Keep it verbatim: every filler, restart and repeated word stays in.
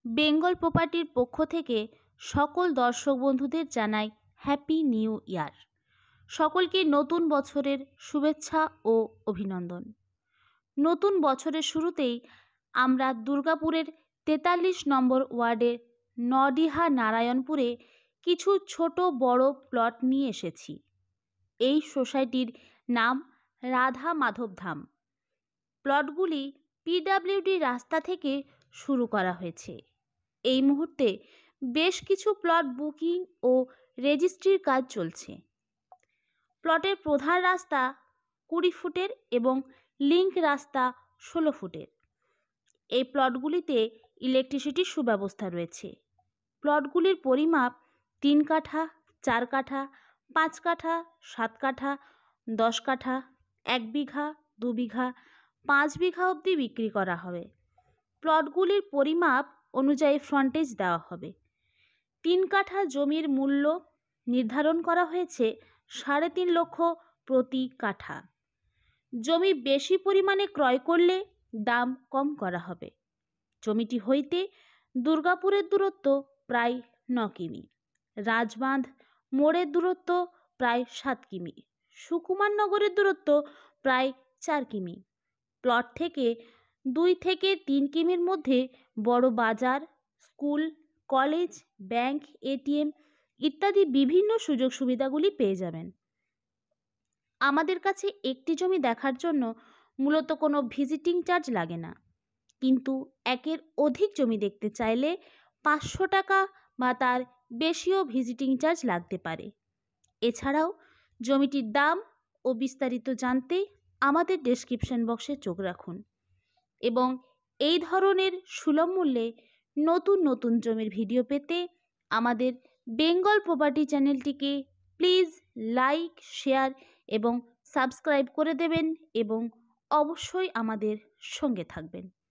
বেঙ্গল প্রপার্টির পক্ষ থেকে সকল দর্শক বন্ধুদের জানাই হ্যাপি নিউ ইয়ার। সকলকে নতুন বছরের শুভেচ্ছা ও অভিনন্দন। নতুন বছরের শুরুতেই আমরা দুর্গাপুরের তেতাল্লিশ নম্বর ওয়ার্ডের NadiyaNarayanpurে কিছু ছোট বড় প্লট নিয়ে এসেছি। এই সোসাইটির নাম রাধা মাধব ধাম। প্লটগুলি পিডব্লিউডি রাস্তা থেকে শুরু করা হয়েছে। এই মুহূর্তে বেশ কিছু প্লট বুকিং ও রেজিস্ট্রির কাজ চলছে। প্লটের প্রধান রাস্তা কুড়ি ফুটের এবং লিংক রাস্তা ষোলো ফুটের। এই প্লটগুলিতে ইলেকট্রিসিটির সুব্যবস্থা রয়েছে। প্লটগুলির পরিমাপ তিন কাঠা, চার কাঠা, পাঁচ কাঠা, সাত কাঠা, দশ কাঠা, এক বিঘা, দু বিঘা, পাঁচ বিঘা অবধি বিক্রি করা হবে। প্লটগুলির পরিমাপ অনুযায়ী ফ্রন্টেজ দেওয়া হবে। তিন কাঠা জমির মূল্য নির্ধারণ করা হয়েছে সাড়ে তিন লক্ষ প্রতি কাঠা। জমি বেশি পরিমাণে ক্রয় করলে দাম কম করা হবে। জমিটি হইতে দুর্গাপুরের দূরত্ব প্রায় ন কিমি, রাজবাঁধ মোড়ের দূরত্ব প্রায় সাত কিমি, সুকুমার নগরের দূরত্ব প্রায় চার কিমি। প্লট থেকে দুই থেকে তিন কিমির মধ্যে বড় বাজার, স্কুল, কলেজ, ব্যাংক, এটিএম ইত্যাদি বিভিন্ন সুযোগ সুবিধাগুলি পেয়ে যাবেন। আমাদের কাছে একটি জমি দেখার জন্য মূলত কোনো ভিজিটিং চার্জ লাগে না, কিন্তু একের অধিক জমি দেখতে চাইলে পাঁচশো টাকা বা তার বেশিও ভিজিটিং চার্জ লাগতে পারে। এছাড়াও জমিটির দাম ও বিস্তারিত জানতে আমাদের ডেসক্রিপশন বক্সে চোখ রাখুন এবং এই ধরনের সুলভ মূল্যে নতুন নতুন জমির ভিডিও পেতে আমাদের বেঙ্গল প্রপার্টি চ্যানেলটিকে প্লিজ লাইক, শেয়ার এবং সাবস্ক্রাইব করে দেবেন এবং অবশ্যই আমাদের সঙ্গে থাকবেন।